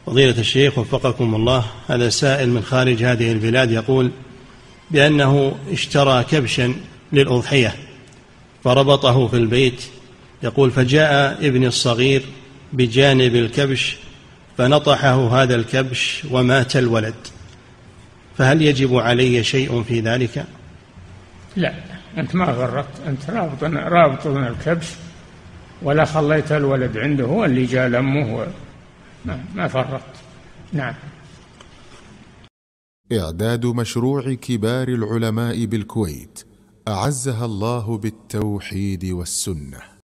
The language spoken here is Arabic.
فضيلة الشيخ وفقكم الله، هذا سائل من خارج هذه البلاد يقول بأنه اشترى كبشا للأضحية فربطه في البيت، يقول فجاء ابني الصغير بجانب الكبش فنطحه هذا الكبش ومات الولد، فهل يجب علي شيء في ذلك؟ لا، أنت ما غرقت، أنت رابط من الكبش ولا خليت الولد عنده، هو اللي جاء لأمه، ما فرقت. نعم. إعداد مشروع كبار العلماء بالكويت أعزها الله بالتوحيد والسنة.